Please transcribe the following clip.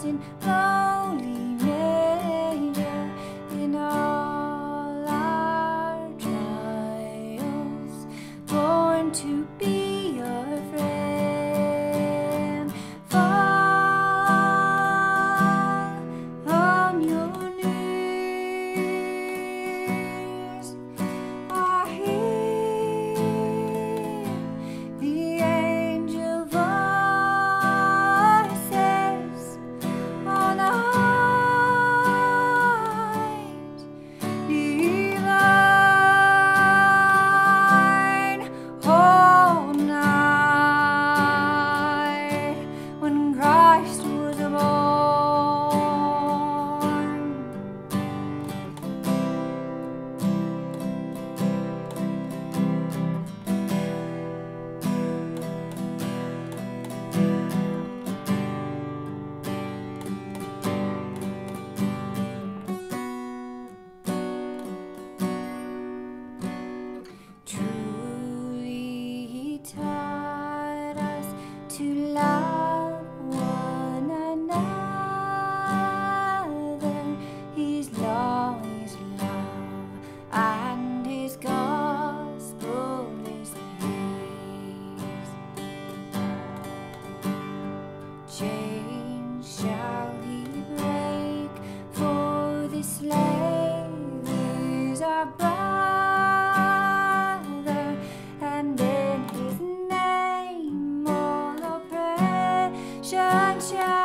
in lowly manger, in all our trials, born to be your friend. Fall on your knees. I hear the angel voices on the height divine, all night when Christ was born. Truly he taught us to love one another. His law is love, and his gospel is peace. Chains shall he break, for the slave is our brother, and in his name all oppression shall